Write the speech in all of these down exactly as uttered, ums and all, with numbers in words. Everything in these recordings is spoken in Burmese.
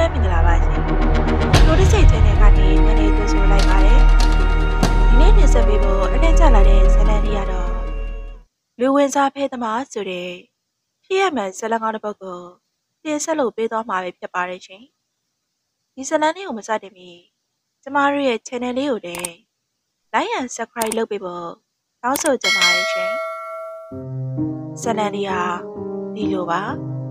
ပဲမင်္ဂလာပါရှင်။တို့တစ်စိတ်ချန်နယ်ကနေပြန်လည်ကြိုဆိုလိုက်ပါတယ်။ဒီနေ့တင်ဆက်ပေးဖို့အထက်ကျလာတဲ့ဇာတ်လမ်းလေးကတော့လူဝင်စားဖဲသမားဆိုတဲ့ဖြစ်ရမှန်ဇာတ်လမ်းကောင်းတစ်ပုဒ်ကိုတင်ဆက်လို့ပေးသွားမှာပဲဖြစ်ပါတယ်ရှင်။ဒီဇာတ်လမ်းလေးကိုမစတင်မီကျမတို့ရဲ့ channel လေးကိုလည်း like and subscribe လုပ်ပေးဖို့တောင်းဆိုချင်ပါတယ်ရှင်။ဇာတ်လမ်းလေးဟာဒီလိုပါ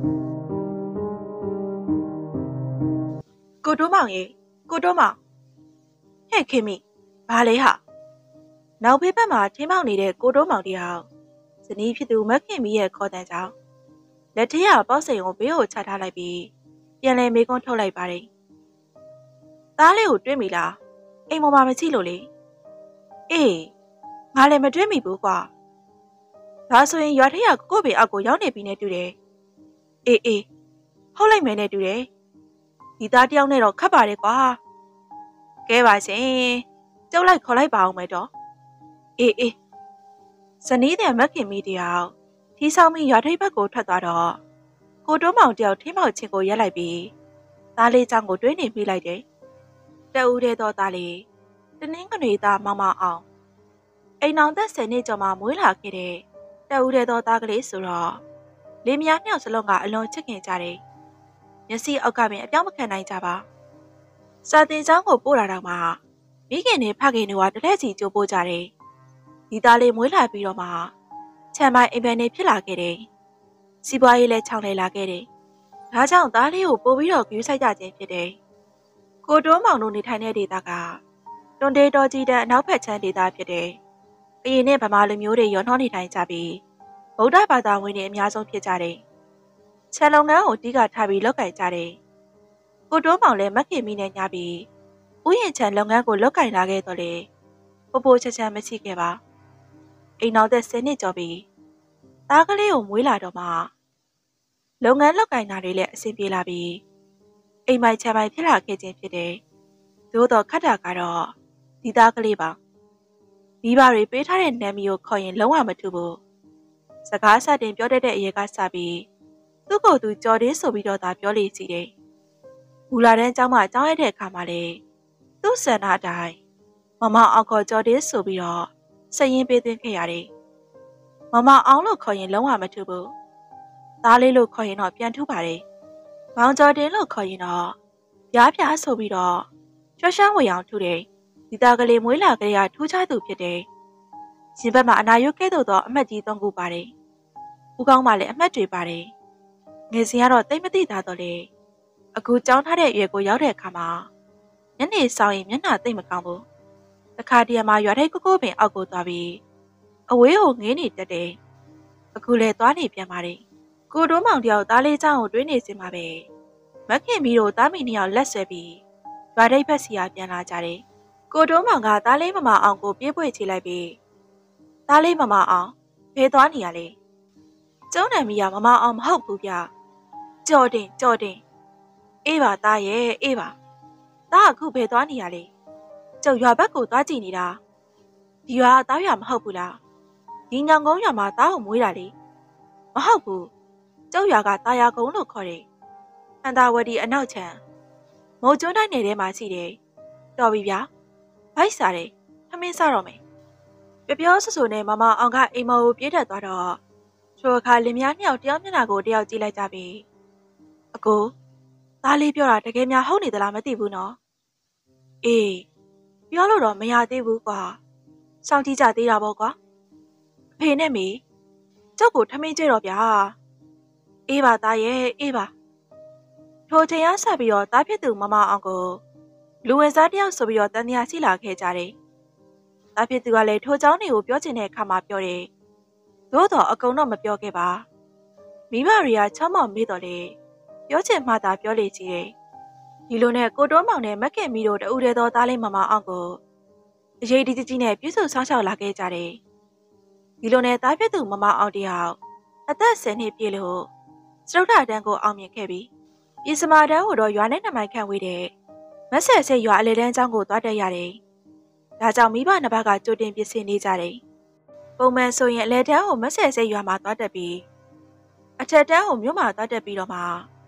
ကိုတိုးမောင်ရေကိုတိုးမောင်ဟဲ့ခင်မိဘာလဲဟာနောက်ဖေးဘက်မှာထင်းမောင်နေတဲ့ကိုတိုးမောင်တရားဇနီးဖြစ်သူမခင်မီရဲ့ခေါ်တန်ကြောင့်လက်ထက်ကပေါ့စိန်ကိုဘေးကိုချထားလိုက်ပြီးပြန်လဲမေးခွန်းထုတ်လိုက်ပါတယ်သားလေးကိုတွေ့မိလားအိမ်ပေါ်မှာမချိလို့လေအေးငါလည်းမတွေ့မိဘူးကွာဒါဆိုရင်ရွာထက်ကကိုကိုပေအောက်ကိုရောက်နေပြီနဲ့တူတယ်အေးအေးဟုတ်လိုက်မယ်နဲ့တူတယ်ဒီသားတယောက်နဲ့တော့ခတ်ပါတယ်ကွာကဲပါရှင်ကျုပ်လိုက်ခေါ်လိုက်ပါအောင်မယ်တော့အေးအေးဇနီးတဲ့မခင်မီတယောက်ထီဆောင်ပြီးရွာထိပ်ဘက်ကိုထွက်သွားတော့ကိုတိုးမောင်တယောက်ထင်းမောက်ချင်းကိုရက်လိုက်ပြီးသားလေးချောင်းကိုတွင်းနေမိလိုက်တယ်တအူးတဲ့တော့သားလေးတနင်းကနေသားမောင်မောင်အောင်အိမ်အောင်သက်ဆယ်နှစ်ကျော်မှမွေးလာခဲ့တဲ့တအူးတဲ့တော့သားကလေးဆိုတော့လေးမယားနှစ်ယောက်စလုံးကအလွန်ချစ်ခင်ကြတယ်မျက်စိအောက်ကပင်အပြောင်းမခံနိုင်ကြပါစာတင်ကျောင်းကိုပို့လာတော့မှမိခင်နဲ့ဖခင်တို့ကတလက်စီကြိုးပို့ကြတယ်ဒီသားလေးမွေးလာပြီးတော့မှခြံမိုင်အိမ်ပန်နေဖြစ်လာခဲ့တယ်စီးပွားရေးလည်းချောင်းလဲလာခဲ့တယ်ဒါကြောင့်သားလေးကိုပို့ပြီးတော့ကြွေးဆိုင်ကြခြင်းဖြစ်တယ်ကိုတိုးမောင်တို့နေထိုင်တဲ့ဒေသကတွန်တေးတော်ကြီးတဲ့အနောက်ဘက်ခြမ်းဒေသဖြစ်တယ်အရင်နဲ့ဗမာလူမျိုးတွေရောနှောနေထိုင်ကြပြီးဗုဒ္ဓဘာသာဝင်တွေအများဆုံးဖြစ်ကြတယ်ခြံလုံငန်းကိုတီးကထားပြီးလောက်ကင်ကြတယ်။ကိုတိုးမောင်လည်းမခင်မီနဲ့ညပြီးဥယျာဉ်ခြံလုပ်ငန်းကိုလောက်ကင်လာခဲ့တော့လေပို့ပို့ချက်ချက်မရှိခဲ့ပါ။အိမ်နောက်သက်ဆယ်နှစ်ကျော်ပြီးသားကလေးကိုမွေးလာတော့မှလုပ်ငန်းလောက်ကင်တာတွေလည်းအဆင်ပြေလာပြီးအိမ်မိုင်ခြံမိုင်ဖြစ်လာခဲ့ခြင်းဖြစ်တယ်။သို့တော့ခက်တာကတော့ဒီသားကလေးပါ။မိဘတွေပေးထားတဲ့နာမည်ကိုခေါ်ရင်လုံးဝမထူဘူး။စကားစတင်ပြောတတ်တဲ့အရေးကစပြီးသူ့ကိုယ်သူကြော်တင်းဆိုပြီးတော့သာပြောလေစီတယ်။ဘူလာတန်းကျောင်းမှာကျောင်းရတဲ့အခါမှာလေသူ့ဆန္ဒအတိုင်းမမအောင်ခေါ်ကြော်တင်းဆိုပြီးတော့စရင်ပေးသွင်းခဲ့ရတယ်။မမအောင်လို့ခေါ်ရင်လုံးဝမထူဘူး။သားလေးလို့ခေါ်ရင်တော့ပြန်ထူပါတယ်။မောင်ကြော်တင်းလို့ခေါ်ရင်တော့ပြားပြားဆိုပြီးတော့ရွှွှွှဝေအောင်ထူတယ်။ဒီသားကလေးမွေးလာကလေးကထူးခြားသူဖြစ်တယ်။ရှင်ဘက်မှာအနာရွတ်ကဲ့သို့သောအမှတ်ကြီးသုံးခုပါတယ်။ဦးကောင်းမှလည်းအမှတ်တွေပါတယ်။ငယ်စဉ်ကတော့တိတ်မသိသားတော့လေအခုကြောင်းထားတဲ့အရွယ်ကိုရောက်တဲ့အခါမှာညနေဆောင်ရင်မျက်နှာသိမ့်မကောင်းဘူးတခါတည်းမှာရွာထိပ်ကိုကိုပင်အောက်ကိုသွားပြီးအဝေးကိုငေးနေတက်တယ်အခုလဲသွားနေပြန်ပါတယ်ကိုတိုးမောင်တယောက်သားလေးချောင်းကိုတွေးနေစင်ပါပဲမခင်မီတို့သားမီနှစ်ယောက်လက်ဆွဲပြီးရွာထိပ်ဖက်စီကပြန်လာကြတယ်ကိုတိုးမောင်ကသားလေးမမအောင်ကိုပြေးပွေချလိုက်ပြီးသားလေးမမအောင်ဘယ်သွားနေရလဲကျုံးနံမီကမမအောင်မဟုတ်ဘူးဗျကြော်တင်ကြော်တင်အေးပါသားရဲ့အေးပါသားအခုဘယ်သွားနေရလဲကျုပ်ရွာဘက်ကိုသွားကြည့်နေတာဒီရွာသားရွာမဟုတ်ဘူးလားဒီညောင်ကုန်းရွာမှာသားကိုမွေးတာလေမဟုတ်ဘူးကျုပ်ရွာကသားရကုန်းလို့ခေါ်တယ်အန်တာဝတီအနောက်ချမ်းမုံကျွန်းတိုင်းနယ်ထဲမှာရှိတယ်တော်ပြီဗျာဗိုက်စားတယ်ထမင်းစားတော့မယ်ပြပြောဆဆူနဲ့မမအောင်ကအိမ်မော်ကိုပြေးတက်သွားတော့ချိုအခါလင်မယားနှစ်ယောက်တယောက်မျက်နှာကိုတယောက်ကြည့်လိုက်ကြပြီအကိုသားလေးပြောတာတကယ်များဟုတ်နေသလားမသိဘူးနော်အေးပြောလို့တော့မရသေးဘူးကွာစောင့်ကြည့်ကြသေးတာပေါ့ကွာအဖေနဲ့မေကျုပ်ကိုထမင်းကြွတော့ဗျာအေးပါသားရဲ့အေးပါထိုချိန်ကဆက်ပြီးတော့သားဖြစ်သူမမအောင်ကိုလူဝင်စားတယောက်ဆိုပြီးတော့တန်တရားရှိလာခဲ့ကြတယ်သားဖြစ်သူကလည်းထိုเจ้าတွေကိုပြောချင်တဲ့အခါမှာပြောတယ်သို့တော့အကုန်တော့မပြောခဲ့ပါမိဘတွေကချောင်းမောင်မေးတော့လေပြောချင်မှသာပြောလေကြည့်တယ်ဒီလိုနဲ့ကိုတိုးမောင်နဲ့မခင်မီတို့တူတဲ့သောသားလေးမမအောင်ကိုအရေးဒီကြီးနဲ့ပြည့်စုံဆောင်းချောက်လာခဲ့ကြတယ်ဒီလိုနဲ့သားဖြစ်သူမမအောင်တယောက်အသက်ဆယ်နှစ်ပြည့်လို့စတုထတန်းကိုအောင်မြင်ခဲ့ပြီးပြည်စမာတန်းကိုတော့ရွာနဲ့နှစ်မိုင်ခန့်ဝေးတဲ့မဆယ်ဆယ်ရွာအလေတန်းကျောင်းကိုသွားတက်ရတယ်ဒါကြောင့်မိဘနှစ်ပါးကကြိုတင်ပြင်ဆင်နေကြတယ်ပုံမှန်ဆိုရင်အလဲတန်းကိုမဆယ်ဆယ်ရွာမှာသွားတက်ပြီးအထက်တန်းကိုမြို့မှာသွားတက်ပြီးတော့မှမိ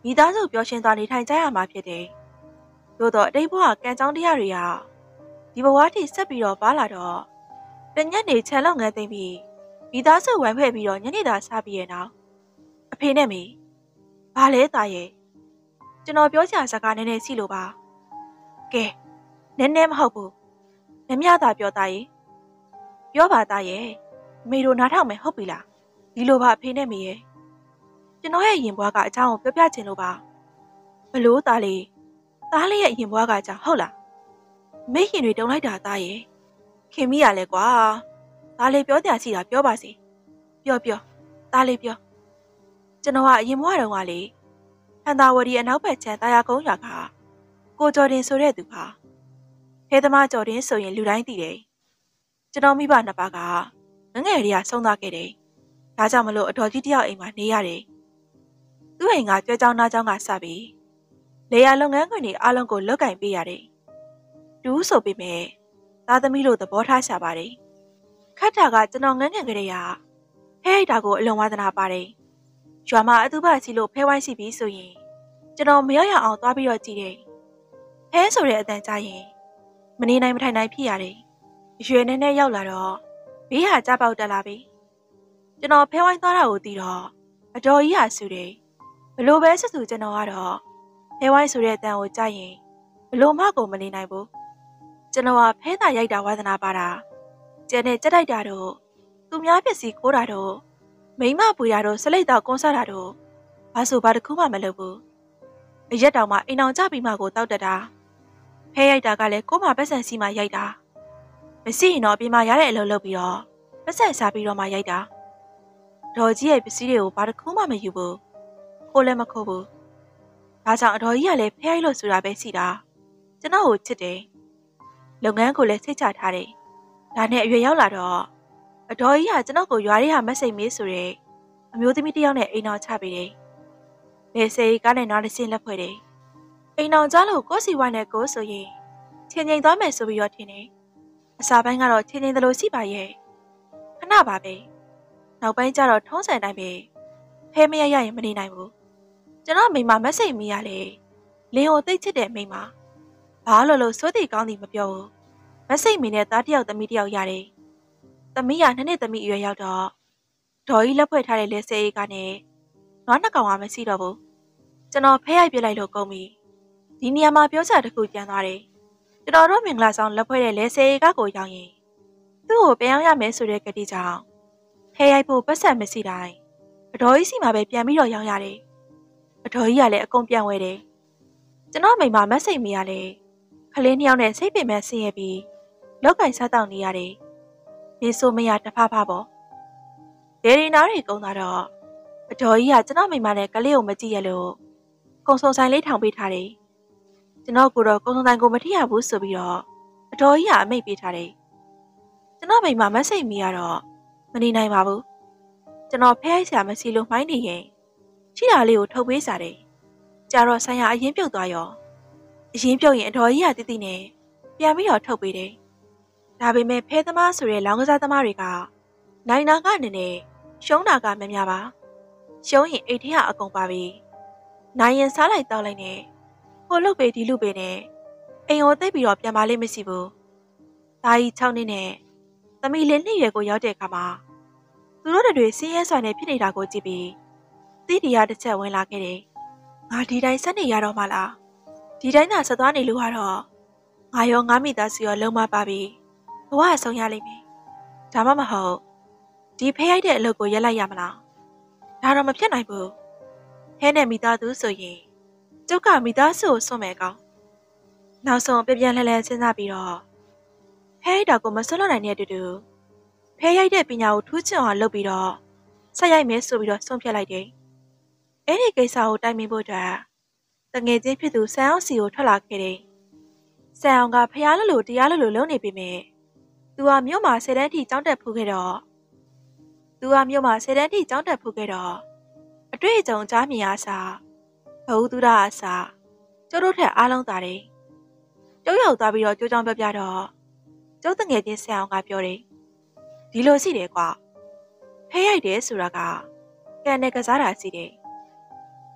မိသားစုပျော်ရွှင်စွာနေထိုင်ကြရမှာဖြစ်တယ်။သို့တော့အတိတ်ဘဝကံကြောင်းတရားတွေဟာဒီဘဝထိဆက်ပြီးတော့ပါလာတော့တညက်နေခြံလောက်ငန်းသိမ့်ပြီးမိသားစုဝိုင်းဖွဲ့ပြီးတော့ညနေသာစားပြီးရဲ့နောက်အဖေနဲ့မေဘာလဲသားရဲ့ကျွန်တော်ပြောချင်စကားနည်းနည်းရှိလို့ပါကဲနည်းနည်းမဟုတ်ဘူးနည်းမြသာပြောသားရဲ့ပြောပါသားရဲ့မေတို့နားထောင်မယ်ဟုတ်ပြီလားဒီလိုပါအဖေနဲ့မေရဲ့ကျွန်တော်ရဲ့ရင်ဘွားကအကြောင်းကိုပြောပြချင်လို့ပါဘလို့သားလေးသားလေးရဲ့ရင်ဘွားကအကြောင်းဟုတ်လားမေရင်တွေတုံလိုက်တာသားရဲ့ခင်မိရလဲကွာသားလေးပြောတရားရှိတာပြောပါစေပြောပြောသားလေးပြောကျွန်တော်ကအရင်ဘွားတုန်းကလေဟန်သာဝတီအနောက်ဘက်ခြမ်းတာယာကုန်းရွာကကိုကျော်တင်ဆိုတဲ့သူပါဟဲသမားကျော်တင်ဆိုရင်လူတိုင်းသိတယ်ကျွန်တော်မိဘနှစ်ပါးကငငယ်လေးကဆုံးသွားခဲ့တယ်ဒါကြောင့်မလို့အတော်ကြီးတယောက်အိမ်မှာနေရတယ်သူ့အိမ်ကကြွဲကြောင်းနားကြောင်းကစပြီးလေယာလုပ်ငန်းခွင်တွေအားလုံးကိုလွတ်ကင်ပေးရတယ်တူးဆိုပေမဲ့သားသမီးတို့သဘောထားရှာပါတယ်ခတ်တာကကျွန်တော်ငန်းငယ်ကလေးကဖဲရိုက်တာကိုအလွန်ဝါသနာပါတယ်ရွာမှာအတူပါစီလို့ဖဲဝိုင်းရှိပြီးဆိုရင်ကျွန်တော်မရရအောင်သွားပြီးတော့ကြည့်တယ်ဖဲဆိုတဲ့အတန်ကြားရင်မနေနိုင်မထိုင်နိုင်ဖြစ်ရတယ်အရွယ်နဲ့နဲ့ရောက်လာတော့ဘေးဟာကြပေါက်တက်လာပြီကျွန်တော်ဖဲဝိုင်းသွားတာကိုသိတော့အတော်ကြီးဟာဆူတယ်ဘလို့ပဲဆူဆူကျွန်တော်ကတော့ဖဲဝိုင်းဆိုတဲ့အတန်ကိုကြားရင်ဘလို့မှကိုမနေနိုင်ဘူးကျွန်တော်ကဖဲသာရိုက်တာဝါသနာပါတာကျန်တဲ့ကြက်တိုက်တာတော့သူများပစ္စည်းခိုးတာတော့မိမပွေတာတော့စလိတ်တော့ကွန်ဆာတာတော့ဘာဆိုဘာတစ်ခုမှမလုပ်ဘူးအရက်တောင်မှအိမ်အောင်ကြပြီးမှကိုတောက်တက်တာဖဲရိုက်တာကလည်းကိုမပတ်စံစီမှရိုက်တာမရှိရင်တော့အပြင်မှာရတဲ့အလုပ်လုပ်ပြီးတော့ပတ်စံစားပြီးတော့မှရိုက်တာဒေါ်ကြီးရဲ့ပစ္စည်းတွေကိုဘာတစ်ခုမှမယူဘူးခိုးလည်းမခိုးဘူးဒါကြောင့်အတော်ကြီးကလည်းဖဲရိုက်လို့ဆိုတာပဲရှိတာကျွန်တော်ကိုချစ်တယ်လုပ်ငန်းကိုလည်းစိတ်ချထားတယ်ဒါနဲ့အရွယ်ရောက်လာတော့အတော်ကြီးကကျွန်တော်ကိုရွာရဲဟာမစိတ်မေးဆိုရဲအမျိုးသမီးတစ်ယောက်နဲ့အိမ်အောင်ချပေးတယ်လေစေးကားနဲ့နားတစ်စင်းလက်ဖွဲ့တယ်အိမ်အောင်ကြလို့ကိုစီဝိုင်းနဲ့ကိုဆိုရင်ချင်းချင်းသွားမယ်ဆိုပြီးတော့ထင်တယ်အစာပိုင်းကတော့ချင်းချင်းသလိုရှိပါရဲ့ခဏပါပဲနောက်ပိုင်းကျတော့ထုံးစံတိုင်းပဲဖဲမရရရင်မနေနိုင်ဘူးကျွန်တော်မိမမစိတ်မီးရလေလင်းကိုသိချစ်တဲ့မိမဘာလို့လို့စိုးတိကောင်းသည်မပြောဘူးမစိတ်မီနဲ့သားတယောက်သမီးတယောက်ရတယ်သမီးကနှစ်နှစ်သမီးအရွယ်ရောက်တော့ဒေါ်ကြီးလက်ဖွဲ့ထားတဲ့လက်စေးကနဲ့နွားနှစ်ကောင်ကမရှိတော့ဘူးကျွန်တော်ဖဲရိုက်ပြလိုက်လို့ကုန်ပြီဒီနေရာမှာပြောချာတစ်ခုကျန်သွားတယ်ကျွန်တော်တို့မင်္ဂလာဆောင်လက်ဖွဲ့တဲ့လက်စေးကကိုရောက်ရင်သူ့ကိုပြန်ရောက်ရမယ်ဆိုတဲ့ကတိကြောင့်ဖဲရိုက်ဖို့ပတ်စံမရှိတိုင်းအတော်ကြီးစီမှာပဲပြန်ပြီးတော့ရောက်ရတယ်အတော်ကြီးကလည်းအကုန်ပြန်ဝဲတယ်ကျွန်တော်မိမမစိတ်မီရလေခလေးနှစ်ယောက်နဲ့စိတ်ပင်မဲ့ဆင်းရဲပြီးလောက်ကင်စားတောင်းနေရတယ်နေဆိုမရတဖားဖားပေါ့ဒေရီနာတွေကုန်းသွားတော့အတော်ကြီးကကျွန်တော်မိမနဲ့ကလေးကိုမကြည့်ရလို့ကုံစုံဆိုင်လေးထောင်ပေးထားတယ်ကျွန်တော်ကတော့ကုံစုံဆိုင်ကိုမထိရဘူးဆိုပြီးတော့အတော်ကြီးကအမိတ်ပေးထားတယ်ကျွန်တော်မိမမစိတ်မီရတော့မနေနိုင်ပါဘူးကျွန်တော်ဖဲရိုက်ဆရာမရှိလို့မှိုင်းနေရင်ချိတာလေးကိုထုတ်ပေးစားတယ်ကြာတော့ဆိုင်ရအရင်ပြုတ်သွားရောအရင်ပြုတ်ရင်အတော်ကြီးကတိတိနဲ့ပြန်ပြီးတော့ထုတ်ပေးတယ်ဒါပေမဲ့ဖဲသမားဆိုတဲ့လောင်းကစားသမားတွေကနိုင်နာကနေနဲ့ရှုံးတာကမများပါရှုံးရင်အိတ်ထဲကအကုန်ပါပြီနိုင်ရင်စားလိုက်တောက်လိုက်နဲ့ဟိုလုတ်ပေဒီလုတ်ပေနဲ့အိမ်ကိုသိပ်ပြီးတော့ပြန်ပါလိမ့်မရှိဘူးဒါကြီး၆နှစ်နဲ့သမီးလေးနှစ်ရွယ်ကိုရောက်တဲ့အခါမှာသူတို့တွေစင်းရဲစွာနဲ့ဖြစ်နေတာကိုကြည့်ပြီးတိတရားတစ်ချက်ဝင်လာခဲ့တယ်ငါဒီတိုင်းဆက်နေရတော့မှလားဒီတိုင်းသာဆက်သွားနေလို့ကတော့ငါရောငါမိသားစုရောလုံးမပါပြီဘဝအဆုံးရလိမ့်မယ်ဒါမှမဟုတ်ဒီဖဲရိုက်တဲ့အလုပ်ကိုရက်လိုက်ရမလားဒါတော့မဖြစ်နိုင်ဘူးဟဲနဲ့မိသားစုဆိုရင်ကျုပ်ကမိသားစုကိုစွန့်မယ်ကောင်းနောက်ဆုံးပြပြန်လှလှစဉ်းစားပြီးတော့ဖဲရိုက်တာကိုမဆွတ်လွတ်နိုင်တဲ့အတူတူဖဲရိုက်တဲ့ပညာကိုထူးချွန်အောင်လုပ်ပြီးတော့ဆက်ရိုက်မယ်ဆိုပြီးတော့ဆုံးဖြတ်လိုက်တယ်အဲ့ဒီကိစ္စကိုတိုင်ပင်ဖို့အတွက်တငယ်ချင်းဖြစ်သူဆန်အောင်စီကိုထွက်လာခဲ့တယ်ဆန်အောင်ကဖျားလို့လို့တရားလို့လို့လုံးနေပြီမဲ့သူကမြို့မှာဆယ်တန်းထိကျောင်းတက်ဖူးခဲ့တော့သူကမြို့မှာဆယ်တန်းထိကျောင်းတက်ဖူးခဲ့တော့အတွေ့အကြုံကြားမြင်အားစားဘဝသူရအားစားကျုပ်တို့ထက်အားလုံးသာတယ်ကျုပ်ရောက်သွားပြီးတော့ကြိုးကြောင်ပြပြတော့ကျုပ်တငယ်ချင်းဆန်အောင်ကပြောတယ်ဒီလိုရှိတယ်ကွာဖဲရိုက်တယ်ဆိုတာကကံနဲ့ကစားတာရှိတယ်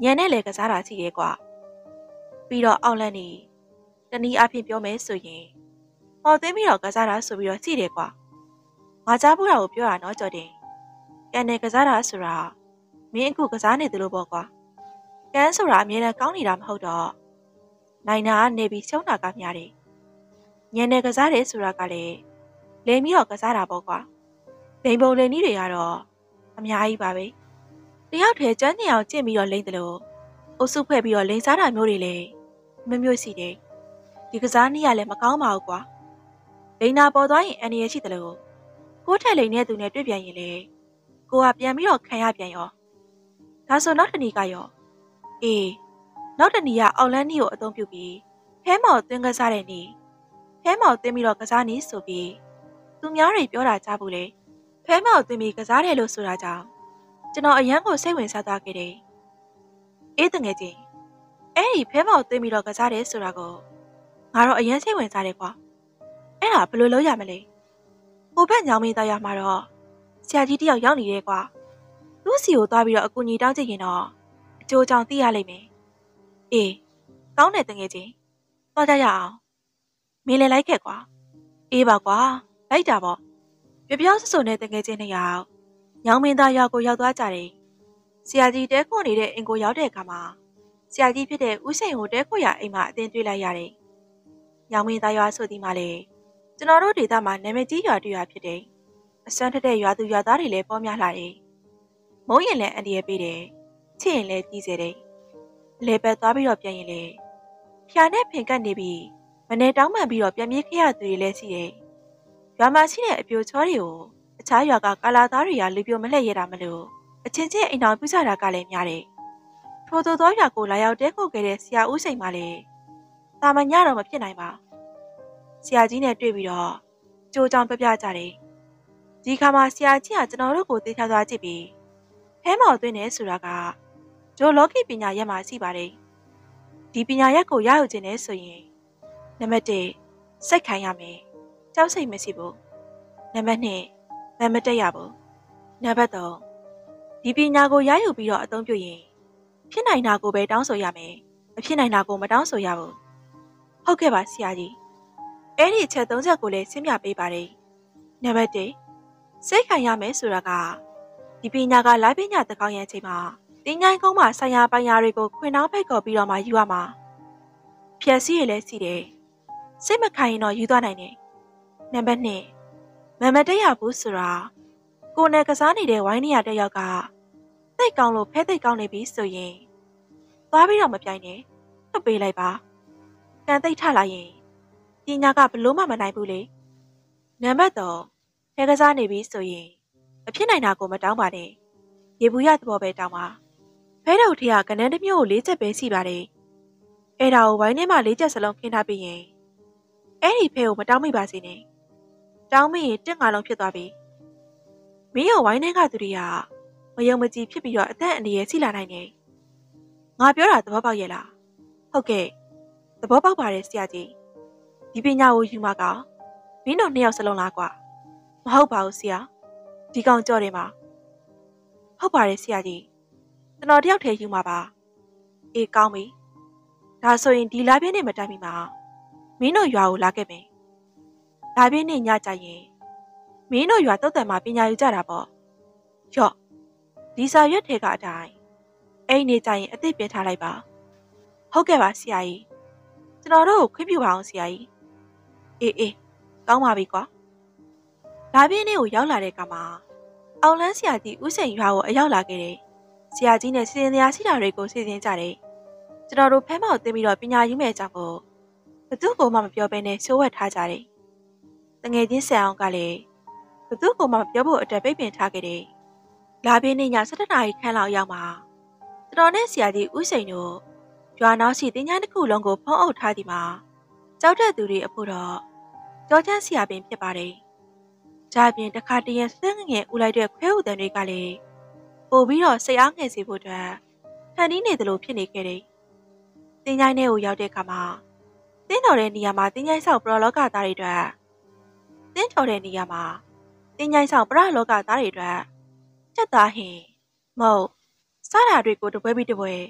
ညံနဲ့လေကစားတာရှိတယ်ကွာပြီးတော့အောက်လန့်နေတနည်းအားဖြင့်ပြောမယ်ဆိုရင်ဟော်သိမ်းပြီးတော့ကစားတာဆိုပြီးတော့ရှိတယ်ကွာငါကြားဖို့တာကိုပြောတာနော်ကြော်တင်ကန်နဲ့ကစားတာဆိုတာမင်းအခုကစားနေသလိုပေါ့ကွာကန်ဆိုတာအမြဲတမ်းကောင်းနေတာမဟုတ်တော့နိုင်နာကနေပြီးရှုံးတာကများတယ်ညံနဲ့ကစားတယ်ဆိုတာကလည်းလိမ်ပြီးတော့ကစားတာပေါ့ကွာလိမ်ပုံလိမ်နည်းတွေကတော့အများကြီးပါပဲတယောက်တည်းကျွမ်းကျင်အောင်ကျင့်ပြီးတော့လိမ်တယ်လို့အုပ်စုဖွဲ့ပြီးတော့လိမ်စားတာမျိုးတွေလည်းမမျိုးရှိတယ်ဒီကစားနည်းကလည်းမကောင်းပါဘူးကွာလိမ်နာပေါ်သွားရင်အန်ရရှိတယ်လို့ကိုယ်ထက်လိမ်တဲ့သူနဲ့တွေ့ပြန်ရင်လေကိုကပြန်ပြီးတော့ခံရပြန်ရောဒါဆိုနောက်တနည်းကရောအေးနောက်တနည်းကအောက်လန်းနီကိုအသုံးပြုပြီးဖဲမော်သွင်းကစားတဲ့နည်းဖဲမော်သွင်းပြီးတော့ကစားနည်းဆိုပြီးသူများတွေပြောတာကြားဘူးလေဖဲမော်သွင်းပြီးကစားတယ်လို့ဆိုတာကြောင့်ကျွန်တော်အရန်ကိုစိတ်ဝင်စားသွားခဲ့တယ်အေးတငယ်ချင်းအဲ့ဒီဖဲမော်သွင်းပြီးတော့ကစားတယ်ဆိုတာကိုငါတော့အရန်စိတ်ဝင်စားတယ်ကွာအဲ့ဒါဘယ်လိုလုပ်ရမလဲဟိုဘက်ညောင်မင်းသားရမှာတော့ဆရာကြီးတယောက်ရောက်နေတယ်ကွာသူ့စီကိုသွားပြီးတော့အကူအညီတောင်းကြည့်ရင်တော့အကျိုးကြောင့်သိရလိမ့်မယ်အေးကောင်းတယ်တငယ်ချင်းသွားကြရအောင်မင်းလည်းလိုက်ခဲ့ကွာအေးပါကွာလိုက်တာပေါ့ပြပြောင်းစစုံတဲ့တငယ်ချင်းနှစ်ယောက်ညောင်မင်းသားရွာကိုရောက်သွားကြတယ်ဆရာကြီးတဲခွန်နေတဲ့အင်ကိုရောက်တဲ့အခါမှာဆရာကြီးဖြစ်တဲ့ဦးစိန်ကိုတဲခွန်ရအိမ်မှာအတင်းတွေ့လိုက်ရတယ်ညောင်မင်းသားရွာဆိုဒီမှာလေကျွန်တော်တို့ဒေသမှာနာမည်ကြီးရွာတူရွာဖြစ်တယ်အစွမ်းထက်တဲ့ရွာသူရွာသားတွေလည်းပေါများလာတယ်မုံရင်လည်းအန်ဒီရပေးတယ်ချစ်ရင်လည်းပြီးစေတယ်လေပတ်သွားပြီးတော့ပြန်ရင်လေဖျာနဲ့ဖင်ကတ်နေပြီးမနေတောင်းမှန်ပြီးတော့ပြန်ပြေးခဲ့ရသူတွေလည်းရှိတယ်ရွာမှာရှိတဲ့အပြိုချောတွေကိုအခြားရွာကကာလာသားတွေကလူပြိုမလှည့်ရတာမလို့အချင်းချင်းအိမ်တော်ပြကြတာကလည်းများတယ်ထို့သောသောရွာကိုလာရောက်တဲခုတ်ခဲ့တဲ့ဆရာဦးစိန်မှလည်းတာမညတော့မဖြစ်နိုင်ပါဆရာကြီးနဲ့တွေ့ပြီးတော့ကြိုးကြောင်ပြပြကြတယ်ဒီခါမှာဆရာကြီးကကျွန်တော်တို့ကိုသိချသွားကြည့်ပြီးဖဲမော်သွင်းနေဆိုတာကဂျိုလောကီပညာရက်မှာရှိပါတယ်ဒီပညာရက်ကိုရယူခြင်းနဲ့ဆိုရင်နံပါတ်တစ်စိတ်ခိုင်းရမယ်ကြောက်စိတ်မရှိဘူးနံပါတ်နှစ်မမတက်ရဘူးနံပါတ်သုံးဒီပညာကိုရယူပြီးတော့အသုံးပြုရင်ဖြစ်နိုင်တာကိုပဲတောင်းဆိုရမယ်မဖြစ်နိုင်တာကိုမတောင်းဆိုရဘူးဟုတ်ကဲ့ပါဆရာကြီးအဲ့ဒီအချက်သုံးချက်ကိုလည်းရှင်းပြပေးပါတယ်နံပါတ်တစ်စိတ်ခံရမယ်ဆိုတာကဒီပညာကလာပညာတကောင်းရန်ချိန်မှာတင်းញိုင်းကုန်းမှာဆိုင်ရာပိုင်ရာတွေကိုခွင်နှောင်းဖိတ်ခေါ်ပြီးတော့မှယူရမှာဖြည့်စည်းရလဲစီတယ်စိတ်မခံရင်တော့ယူသွားနိုင်တယ်နံပါတ်နှစ်မမတက်ရဘူးဆိုတာကိုယ်နဲ့ကစားနေတဲ့ဝိုင်းနေရတဲ့ယောက်ကသိတ်ကောင်းလို့ဖဲသိတ်ကောင်းနေပြီဆိုရင်သွားပြီးတော့မပြိုင်နဲ့လွတ်ပေးလိုက်ပါကန်သိတ်ထလာရင်ပညာကဘလို့မှမနိုင်ဘူးလေနံပါတ်သုံးဖဲကစားနေပြီဆိုရင်မဖြစ်နိုင်တာကိုမတောင်းပါနဲ့ရေဘူးရသဘောပဲတောင်းပါဖဲတော်ထက်ကကနန်းတစ်မျိုးကိုလေးချက်ပဲရှိပါတယ်အဲ့ဒါကိုဝိုင်းထဲမှာလေးချက်စလုံးခင်းထားပြီးရင်အဲ့ဒီဖဲကိုမတောင်းမိပါစေနဲ့တောင်းမိရင်တက်ငါလုံးဖြစ်သွားပြီမင်းရောဝိုင်းထဲကသူတွေကမယုံမကြည်ဖြစ်ပြီးတော့အသက်အန္တရာယ်ရှိလာနိုင်တယ်ငါပြောတာသဘောပေါက်ရဲ့လားဟုတ်ကဲ့သဘောပေါက်ပါတယ်ဆရာကြီးဒီပညာကိုယူမှာကမင်းတို့နှစ်ယောက်စလုံးလားကွာမဟုတ်ပါဘူးဆရာဒီကောင်ကြော့တယ်မှာဟုတ်ပါတယ်ဆရာကြီးကျွန်တော်တယောက်တည်းယူမှာပါအေးကောင်းပြီဒါဆိုရင်ဒီလာပြင်းနဲ့မတိုင်မီမှာမင်းတို့ရွာကိုလာခဲ့မယ်လာပြင်းနဲ့ညကြရင်မင်းတို့ရွာတုတ်တန်မှာပညာယူကြတာပေါ့ရော့ဒီစာရွက်ထဲကအတိုင်းအဲ့နေကြရင်အသစ်ပြင်ထားလိုက်ပါဟုတ်ကဲ့ပါဆရာကြီးကျွန်တော်တို့ကိုခွင့်ပြုပါအောင်ဆရာကြီးအေးအေးကောင်းပါပြီကွာလာပြင်းနဲ့ကိုရောက်လာတဲ့အခါမှာအောင်လန်းဆရာကြီးဦးစိန်ရွာကိုအရောက်လာခဲ့တယ်ဆရာကြီးနဲ့စီစဉ်တရားရှိတာတွေကိုစီစဉ်ကြတယ်ကျွန်တော်တို့ဖဲမောက်သိပြီးတော့ပညာယူမဲ့အကြောင်းကိုဘသူ့ကိုမှမပြောဘဲနဲ့ရှိုးဝက်ထားကြတယ်တငယ်ချင်းဆန်အောင်ကလည်းဘသူ့ကိုမှမပြောဖို့အတွက်ပိတ်ပင်ထားခဲ့တယ်လာပြင်းနေ့ည၁၇နာရီခန့်လောက်ရောက်မှာကျွန်တော်နဲ့ဆရာကြီးဦးစိန်တို့ရွာနောက်ရှိတင်ညာတစ်ခုလုံးကိုဖုံးအုပ်ထားသည်မှာကြောက်တဲ့သူတွေအဖို့တော့ကြောချမ်းဆရာပင်ဖြစ်ပါတယ်။ဒါပြင်တစ်ခါတည်းဆက်ငငယ်ဦးလိုက်တဲ့ခွဲဥတန်တွေကလည်းပို့ပြီးတော့စိတ်အားငယ်စေဖို့အတွက်ဖန်တီးနေသလိုဖြစ်နေခဲ့တယ်။တင်ញိုင်းထဲကိုရောက်တဲ့အခါမှာတင်းတော်တဲ့နေရာမှာတင်းញိုင်းဆောင်ပရလောကသားတွေအတွက်တင်းတော်တဲ့နေရာမှာတင်းញိုင်းဆောင်ပရလောကသားတွေအတွက်ချက်သားဟင်မဟုတ်စားတာတွေကိုတပွဲပြီးတပွဲ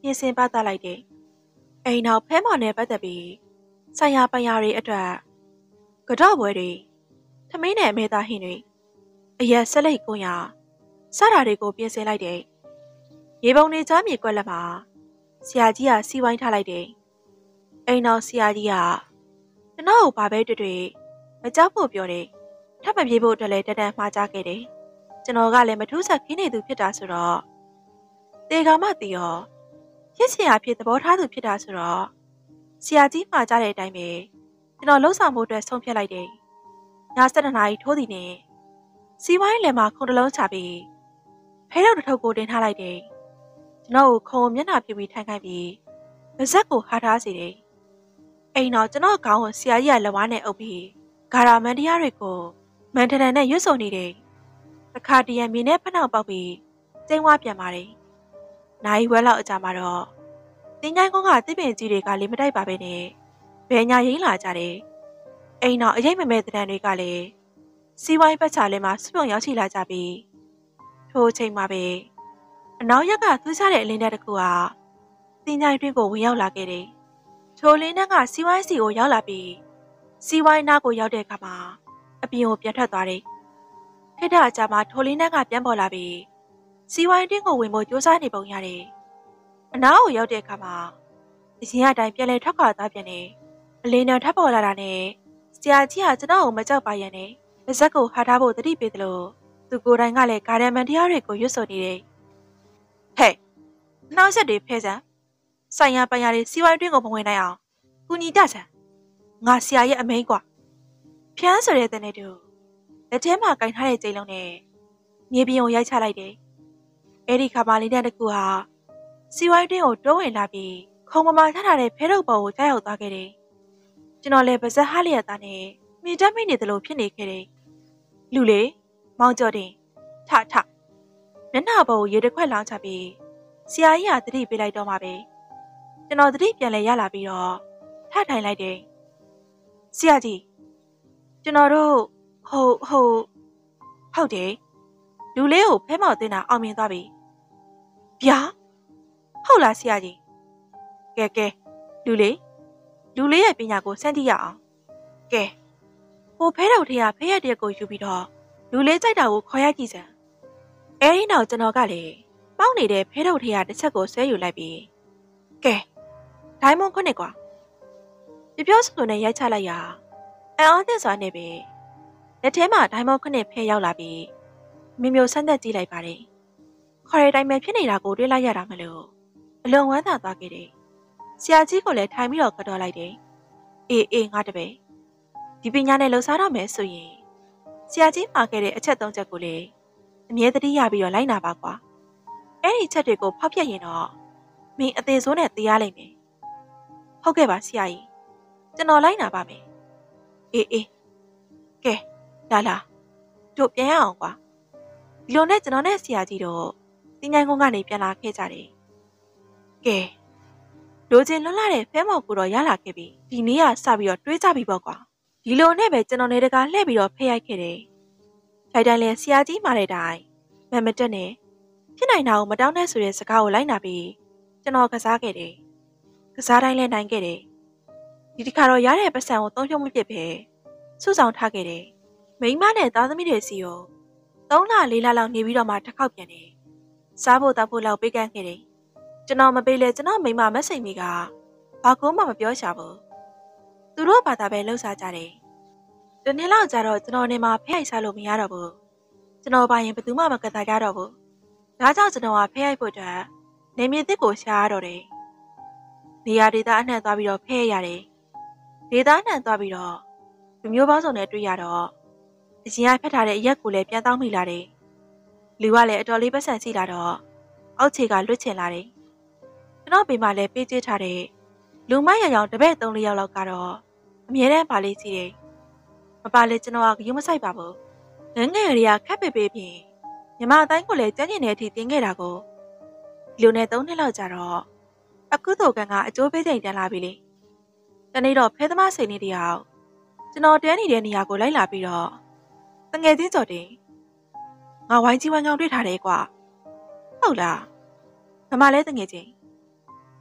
ပြင်ဆင်ပတ်သက်လိုက်တယ်။အိမ်နောက်ဖဲမော်နဲ့ပတ်သက်ပြီးဆိုင်ရာပညာတွေအတွက်ကတော့ပွဲတွေထမင်းနဲ့အမဲသားဟင်းတွေအရက်ဆက်လက်ကွန်ရစတာတွေကိုပြင်ဆင်လိုက်တယ်။ရေပုံတွေကြားမြေကွက်လက်မှာဆရာကြီးကစီဝိုင်းထားလိုက်တယ်။အိမ်နောက်ဆရာကြီးကကျွန်တော်ကိုဘာပဲတွေ့တွေ့မကြောက်ဖို့ပြောတယ်။ထပ်မပြေးဖို့အတွက်လည်းတတန်မှားကြခဲ့တယ်။ကျွန်တော်ကလည်းမထူးဆက်ခင်းနေသူဖြစ်တာဆိုတော့တေကောင်မတီရောဖြစ်ချင်အဖြစ်သဘောထားသူဖြစ်တာဆိုတော့ဆရာကြီးမှာကြတဲ့အတိုင်းပဲကျွန်တော်လှုပ်ဆောင်ဖို့အတွက်ဆုံးဖြတ်လိုက်တယ်။ည၁၂နာရီထိုးသည်နဲ့စီဝိုင်းလယ်မှာခုံတလုံးချပြီးဖဲတော့တစ်ထုပ်ကိုတင်ထားလိုက်တယ်။ကျွန်တော်ကိုခုံမျက်နှာပြပြီးထိုင်ခိုင်းပြီးပါဇက်ကိုဟာထားစေတယ်။အိမ်တော့ကျွန်တော်ခေါင်းကိုဆရာကြီးကလက်ဝါးနဲ့အုပ်ပြီးဂါရာမန်တရားတွေကိုမန်ထရန်နဲ့ရွတ်ဆိုနေတယ်။တစ်ခါတရံမြေနဲ့ဖနှောက်ပေါက်ပြီးကျင်းဝါပြန်ပါတယ်။နိုင်ဝဲလောက်အကြာမှာတော့တင်းချိုင်းကုန်းကတစ်ပင်ကြီးတွေကလေမတိုက်ပါပဲနဲ့ဘယ်ညာရင်းလာကြတယ်။အိမ်တော့အရေးမမဲ့တဲ့တန်တွေကလည်းစီဝိုင်းပတ်ချာလဲမှာစုပြုံရောက်ရှိလာကြပြီးထိုအချိန်မှာပဲအနောက်ရက်ကသွေးစားတဲ့အလင်းတက်တစ်ခုဟာတင်းချိုင်းတွင်းကိုဝင်ရောက်လာခဲ့တယ်။ထိုလင်းတက်ကစီဝိုင်းစီကိုရောက်လာပြီးစီဝိုင်းနားကိုရောက်တဲ့အခါမှာအပြင်ကိုပြန်ထွက်သွားတယ်။ခိတ္တအကြာမှာထိုလင်းတက်ကပြန်ပေါ်လာပြီးစီဝိုင်းတွင်းကိုဝင်ဖို့ကြိုးစားနေပုံရတယ်။အနောက်ကိုရောက်တဲ့အခါမှာအရင်အတိုင်းပြန်လဲထွက်ခွာသွားပြန်တယ်။အလင်းနဲ့ထပ်ပေါ်လာတာနဲ့ဆရာကြီးကကျွန်တော်ကိုမကြောက်ပါရနဲ့ပါဇက်ကိုဟာထားဖို့တတိပေးသလိုသူကိုယ်တိုင်ကလည်းဂါရမန်တရားတွေကိုရွတ်ဆိုနေတယ်။ဟဲ့နှောက်ရက်တွေဖဲစမ်းဆိုင်ရာပညာတွေစီဝိုင်းတွင်းကိုမဝင်နိုင်အောင်ကူညီကြစမ်းငါဆရာရဲ့အမိန်ကွာဖျန်းဆိုတဲ့တဲ့နဲ့တူလက်ထဲမှာကင်ထားတဲ့ကြိမ်လုံးနဲ့မြေပြင်ကိုရိုက်ချလိုက်တယ်။အဲဒီခါမှလေးတဲ့တကူဟာစီဝိုင်းတွင်းကိုတိုးဝင်လာပြီးခုံမမာထားတဲ့ဖဲထုတ်ပေါ်ကိုကြားရောက်သွားခဲ့တယ်။ကျွန်တော်လည်းပါဇက်ဟားလျက်သားနဲ့မိတက်မိနေသလိုဖြစ်နေခဲ့တယ်။လူလေမောင်ကျော်တင်ထထမျက်နှာပေါ်ကိုရေတစ်ခွက်လောင်းချပြီးဆရာကြီးကတတိပေးလိုက်တော့မှပဲကျွန်တော်တတိပြန်လဲရလာပြီးတော့ထထိုင်လိုက်တယ်။ဆရာကြီးကျွန်တော်တို့ဟိုဟိုဟုတ်တယ်လူလေးကိုဖဲမောက်တင်တာအောင်မြင်သွားပြီ။ဗျာဟုတ်လားဆရာကြီးကဲကဲလူလေးလူလေးရဲ့ပညာကိုစမ်းကြည့်ရအောင်ကဲဟိုဖဲတော်ထေးကဖဲရတဲ့ကိုယူပြီးတော့လူလေးကြိုက်တာကိုခေါ်ရကြည့်စမ်းအဲဒီနောက်ကျွန်တော်ကလည်းပေါက်နေတဲ့ဖဲတော်ထေးကတစ်ချက်ကိုဆွဲယူလိုက်ပြီးကဲဒိုင်းမွန်ခွနဲ့ကွာပြပြောစလိုနဲ့ရိုက်ချလိုက်ရအံ့အားသင့်စွာနဲ့ပဲလက်ထဲမှာဒိုင်းမွန်ခွနဲ့ဖဲရောက်လာပြီးမြမျိုးဆန်းသက်ကြည့်လိုက်ပါတယ်ခေါ်ရတိုင်းပဲဖြစ်နေတာကိုတွေးလိုက်ရတာမလို့အလွန်ဝမ်းသာသွားခဲ့တယ်ဆရာကြီးကလည်းထိုင်ပြီးတော့ကတော့လိုက်တယ်အေးအေးငါတပည့်ဒီပညာနဲ့လှူစားတော့မယ်ဆိုရင်ဆရာကြီးမှာခဲ့တဲ့အချက်သုံးချက်ကိုလည်းအမြဲတမ်းရပြီးတော့လိုက်နာပါကွာအဲ့ဒီချက်တွေကိုဖောက်ပြက်ရင်တော့မင်းအသေးစိုးနဲ့သိရလိမ့်မယ်ဟုတ်ကဲ့ပါဆရာကြီးကျွန်တော်လိုက်နာပါမယ်အေးအေးကဲလာလာတို့ပြန်ရအောင်ကွာဒီလိုနဲ့ကျွန်တော်နဲ့ဆရာကြီးတို့တင်းချိုင်းကုန်းကနေပြန်လာခဲ့ကြတယ်ကဲလိုချင်လွတ်လာတဲ့ဖဲမော်ကိုတော့ရလာခဲ့ပြီဒီနေ့ကစပြီးတော့တွေးကြပြီပေါ့ကွာဒီလိုနဲ့ပဲကျွန်တော်နေတကာလှည့်ပြီးတော့ဖဲရိုက်ခဲ့တယ်ထိုင်တိုင်းလဲဆရာကြီးမှာတဲ့တိုင်မမတက်နဲ့ဖြစ်နိုင်တာကိုမတောင်းနဲ့ဆိုတဲ့စကားကိုလိုက်နာပြီးကျွန်တော်ကစားခဲ့တယ်ကစားတိုင်းလဲနိုင်ခဲ့တယ်ဒီတစ်ခါတော့ရတဲ့ပတ်စံကိုသုံးဖြုံးမဖြစ်ပဲစုဆောင်ထားခဲ့တယ်မိန်းမနဲ့သားသမီးတွေစီကိုသုံးလလေးလလောက်နေပြီးတော့မှတစ်ခေါက်ပြန်တယ်စားဖို့တောက်ဖို့လောက်ပေးကမ်းခဲ့တယ်ကျွန်တော်မပေးလဲကျွန်တော်မိန်းမမစိတ်မိကဘာကုန်းမှမပြောချဘူးသူတို့ဘာသာပဲလှုပ်ရှားကြတယ်တနေ့လောက်ကြာတော့ကျွန်တော်နေမှာဖဲရိုက်စားလို့မရတော့ဘူးကျွန်တော်ပါရင်ဘယ်သူမှမကတာကြတော့ဘူးဒါကြောင့်ကျွန်တော်ကဖဲရိုက်ဖို့အတွက်နေမြေသစ်ကိုရှာရတော့တယ်နေရာဒေသအနှံ့သွားပြီးတော့ဖဲရရတယ်ဒေသအနှံ့သွားပြီးတော့လူမျိုးပေါင်းစုံနဲ့တွေ့ရတော့အရင်ကဖက်ထားတဲ့အရက်ကိုလည်းပြန်တောင်းမိလာတယ်လူကလည်းအတော်လေးပတ်စံရှိလာတော့အောက်ခြေကလွတ်ချင်လာတယ်ကျွန်တော်ပေမှာလည်းပေးချထားတဲ့လူမရရောင်တပည့်သုံးလေးယောက်လောက်ကတော့အမြဲတမ်းပါလေးစီတယ်မပါလေကျွန်တော်ကရုံးမဆိုင်ပါဘူးငငယ်ရီကခက်ပေပေပြင်ညီမအတိုင်းကိုလည်းကြမ်းကျင်တဲ့အထိတင်းခဲ့တာကိုလူနဲ့သုံးနှစ်လောက်ကြာတော့အခုတော့ကန်ကအကျိုးပေးချိန်တန်လာပြီလေတနေ့တော့ဖဲသမားစိန်နေတယောက်ကျွန်တော်တဲနေတဲ့နေရာကိုလိုက်လာပြီးတော့တငယ်ချင်းကြော်တင်ငါဝိုင်းကြီးဝိုင်းကောင်တွေ့ထားတယ်ကွာဟုတ်လားမမလည်းတငယ်ချင်း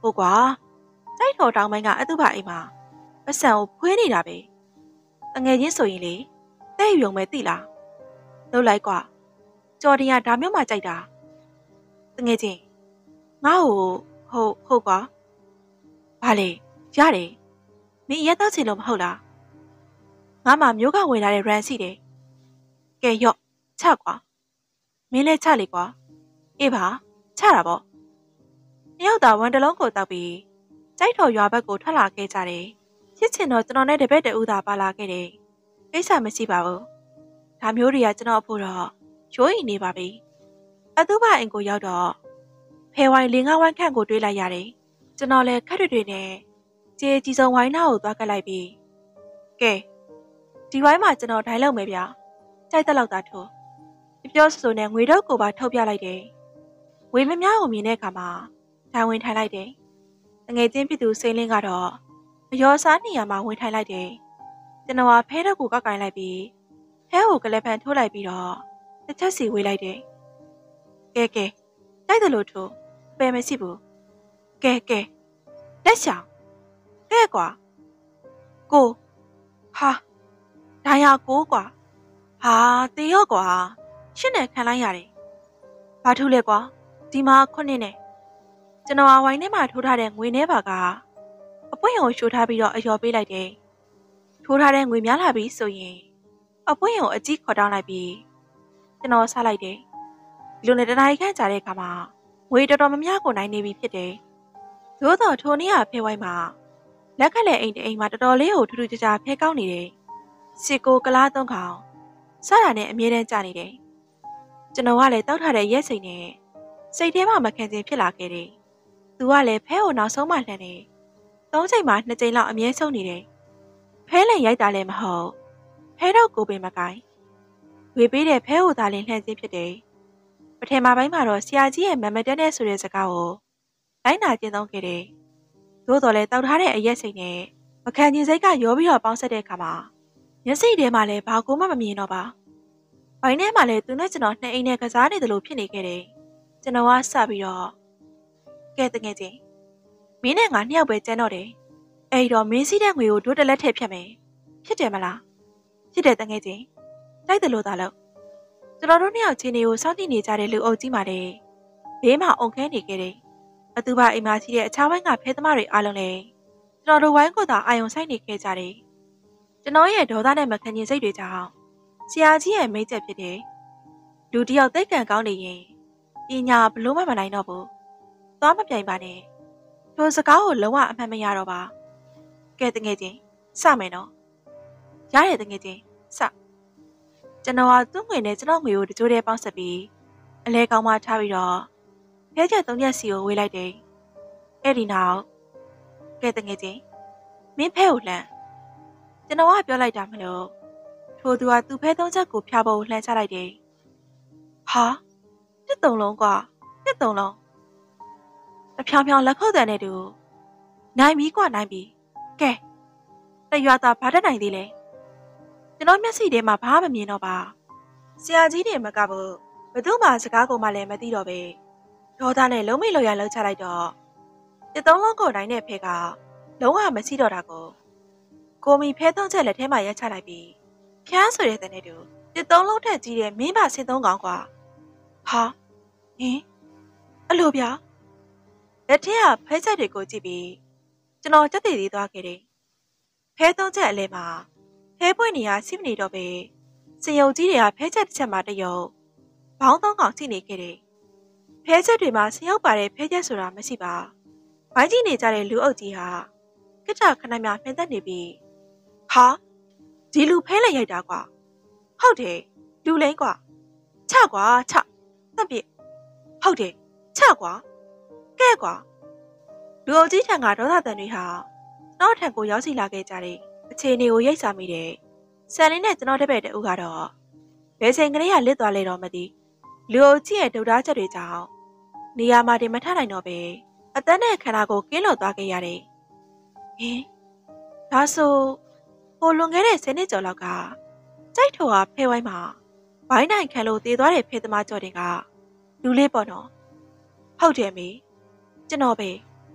ဟုတ်ကွာစိုက်တော်တောင်ပိုင်းကအတုပါအိမ်မှာပတ်စံကိုဖွေးနေတာပဲတငယ်ချင်းဆိုရင်လေတဲ့ရုံပဲသိလားလှုပ်လိုက်ကွာကြော်တင်ကဒါမျိုးမှကြိုက်တာတငယ်ချင်းငါ့ကိုဟုတ်ဟုတ်ကွာဘာလဲရတယ်မင်းရက်တော့ချင်လို့မဟုတ်လားငါမှမျိုးကဝင်လာတဲ့ run ရှိတယ်ကဲရော့ချကွာမင်းလည်းချလေကွာအေးပါချတာပေါ့နှစ်ယောက်သာဝန်တလုံးကိုတောက်ပြီးစိုက်တော်ရွာဘက်ကိုထွက်လာခဲ့ကြတယ်ဖြစ်ချင်တော့ကျွန်တော်နဲ့တပည့်တဦးသာပါလာခဲ့တယ်ကိစ္စမရှိပါဘူးဒါမျိုးတွေကကျွန်တော်အဖို့တော့ရိုးရင်နေပါပြီအတူပါအိမ်ကိုရောက်တော့ဖဲဝိုင်းလေးငါးဝိုင်းခန့်ကိုတွေးလိုက်ရတယ်ကျွန်တော်လည်းခက်တွေတွေနဲ့ကြေးကြီးဆုံးဝိုင်းနာကိုသွားကပ်လိုက်ပြီးကဲဒီဝိုင်းမှာကျွန်တော်ဒိုင်းလုံးမယ်ဗျာကြိုက်တဲ့လောက်သာထိုးပြောဆိုဆိုနဲ့ငွေတော့ကိုပါထုတ်ပြလိုက်တယ်ဝေမများကိုမြင်တဲ့အခါမှာဒိုင်းဝင်ထိုင်လိုက်တယ်တငယ်ချင်းဖြစ်သူစိန်လင်းကတော့အယောစားနေရာမှာဝင်ထိုင်လိုက်တယ်ကျွန်တော်ကဖဲတော့ကိုကောက်ကင်လိုက်ပြီးဖဲကိုကလေးဖန်ထိုးလိုက်ပြီးတော့တစ်ချက်စီဝေးလိုက်တယ်ကဲကဲတိုက်တယ်လို့ထိုးပယ်မရှိဘူးကဲကဲလက်ချောင်ကဲကွာကိုဟာဒိုင်းရကိုကွာဟာတေရော့ကွာရှင်းနဲ့ခံလိုက်ရတယ်ဘာထူးလဲကွာဒီမှာခုနှစ်နဲ့ကျွန်တော်အဝိုင်းထဲမှာထိုးထားတဲ့ငွေနှဲပါကအပွင့်ရုံရှိုးထားပြီးတော့အယော်ပေးလိုက်တယ်ထိုးထားတဲ့ငွေများလာပြီဆိုရင်အပွင့်ရုံအကြီးခေါ်တောင်းလိုက်ပြီးကျွန်တော်ဆလိုက်တယ်ဒီလိုနဲ့တနားရီခန့်ကြာတဲ့အခါမှာငွေတော်တော်များများကိုနိုင်နေပြီဖြစ်တယ်သို့တော်ထိုနေ့ကဖဲဝိုင်းမှာလက်ခက်လက်အိမ်တအိမ်မှာတော်တော်လေးကိုထူးထူးခြားခြားဖဲကောင်းနေတယ်စီကိုကလားသုံးခေါင်စတာနဲ့အမြဲတမ်းကြာနေတယ်ကျွန်တော်ကလည်းတောက်ထားတဲ့ရက်စိန်နဲ့စိတ်ထဲမှာမခံချင်ဖြစ်လာခဲ့တယ်သူကလည်းဖဲကိုနောက်ဆုံးမှလှမ်းတယ်သုံးချိန်မှနှစ်ချိန်လောက်အမြဲဆုံးနေတယ်ဖဲလည်းရိုက်တာလည်းမဟုတ်ဖဲတော့ကိုပင်မကိုင်းဝေပေးတဲ့ဖဲကိုသာလင်းလှမ်းခြင်းဖြစ်တယ်ပထမပိုင်းမှာတော့ဆရာကြီးရဲ့မမတက်တဲ့ဆိုတဲ့စကားကိုလိုက်နာကျင့်သုံးခဲ့တယ်သို့တော်လည်းတောက်ထားတဲ့အရက်စိန်နဲ့မခံချင်စိတ်ကရောပြီးတော့ပေါင်းဆက်တဲ့အခါမှာမျက်စိထဲမှာလည်းဘာကိုမှမမြင်တော့ပါဘိုင်းထဲမှာလည်းသူနဲ့ကျွန်တော်နှစ်အိမ်နဲ့ကစားနေတယ်လို့ဖြစ်နေခဲ့တယ်ကျွန်တော်ကစပြီးတော့ကဲတငယ်ချင်းမင်းနဲ့ငါနှစ်ယောက်ပဲကျန်တော့တယ်အဲ့တော့မင်းစီးတဲ့ငွေကိုဒိုးတလက်ထည့်ဖြတ်မယ်ဖြစ်တယ်မလားဖြစ်တယ်တငယ်ချင်းတိုက်တယ်လို့သာလို့ကျွန်တော်တို့နှစ်ယောက်ချင်းတွေကိုစောင့်ကြည့်နေကြတဲ့လူအုပ်ကြီးမှလည်းဘေးမှာအုံခဲနေခဲ့တယ်အတူပါအိမ်မှာရှိတဲ့အခြားဘက်ကဖဲသမားတွေအားလုံးလည်းကျွန်တော်တို့ဝိုင်းကိုသာအာယုံဆိုင်နေခဲ့ကြတယ်ကျွန်တော်ရဲ့ဒေါသနဲ့မခံချင်စိတ်တွေကြောင့်ဆရာကြီးရဲ့မိတ်ဆက်ဖြစ်တယ်လူတယောက်သိက္ခာကောင်းနေရင်ပညာဘလို့မှမနိုင်တော့ဘူးသွားမပြိုင်ပါနဲ့ထိုစကားကိုလုံးဝအမှန်မရတော့ပါကဲတငယ်ချင်းစမယ်နော်ရတယ်တငယ်ချင်းစကျွန်တော်ကသူ့ငွေနဲ့ကျွန်တော်ငွေကိုတကြိုးတည်းပေါင်းဆက်ပြီးအလဲကောင်းမှထားပြီးတော့ဖဲချက်သုံးရက်စီကိုဝေးလိုက်တယ်အဲ့ဒီနောက်ကဲတငယ်ချင်းမင်းဖဲကိုလှမ်းကျွန်တော်ကပြောလိုက်တာမလို့ထိုသူကသူ့ဖဲသုံးချက်ကိုဖျားဖို့လှမ်းချလိုက်တယ်ဟာတစ်တုံလုံးကွာတစ်တုံလုံးတဖြောင်ဖြောင်လက်ခုပ်တန်တဲ့တူနိုင်ပြီကွာနိုင်ပြီကဲတရွာသားဘာတတ်နိုင်သေးလဲကျွန်တော်မျက်စိထဲမှာဘာမှမမြင်တော့ပါဆရာကြီးတွေမကဘူးဘသူမှစကားကိုမှလည်းမသိတော့ပဲဒေါသနဲ့လုံးမိတ်လော်ရလှုပ်ချလိုက်တော့တစ်သုံးလုံးကိုနိုင်တဲ့ဖဲကလုံးဝမရှိတော့တာကိုကိုမီဖဲသုံးချက်လက်ထဲမှာရက်ချလိုက်ပြီးဖျားဆိုတဲ့တဲ့တူတစ်သုံးလုံးထက်ကြီးတဲ့မင်းပါဆင်းသုံးကောင်ကွာဟာဟင်အလိုဗျာလက်ထဲကဖဲချက်တွေကိုကြည့်ပြီးကျွန်တော်ကြက်တည်သေးသွားခဲ့တယ်ဖဲသုံးချက်အလဲမှာဖဲပွင့်နေရစီးမနေတော့ပဲစင်ယုံကြီးတွေကဖဲချက်တစ်ချက်မှတရုပ်ဘောင်းသုံးကောင်စီနေခဲ့တယ်ဖဲချက်တွေမှာဆင်ရောက်ပါတဲ့ဖဲချက်ဆိုတာမရှိပါဝိုင်းကြည့်နေကြတဲ့လူအုပ်ကြီးဟာကစ်တာခဏများနှင်သက်နေပြီးဟာဒီလူဖဲလိုက်ရိုက်တာကွာဟုတ်တယ်လူလိမ့်ကွာချကွာချတက်ပြစ်ဟုတ်တယ်ချကွာကဲကွာလူအုပ်ကြီးထံကဒေါသတန်တွေဟာနောက်ထံကိုရောက်စီလာခဲ့ကြတယ်အခြေအနေကိုရိတ်စားမိတယ်ဆန်လင်းနဲ့ကျွန်တော်တပည့်တူကတော့ဘယ်ချိန်ကလေးကလစ်သွားလဲတော့မသိလူအုပ်ကြီးရဲ့ဒုဒ္ဒါချက်တွေကြောင့်နေရာမှာတင်မထနိုင်တော့ပဲအသက်နဲ့ခန္ဓာကိုကင်းလွတ်သွားခဲ့ရတယ်ဟင်ဒါဆိုဟိုလွန်ခဲ့တဲ့ဆယ်နှစ်ကျော်လောက်ကကြိုက်ထော်ဟာဖဲဝိုင်းမှာဘိုင်းနိုင်ခံလို့တည်သွားတဲ့ဖဲသမားကျော်တင်ကလူလေးပေါ့နော်ဟုတ်တယ်မေကျွန်တော်ပဲ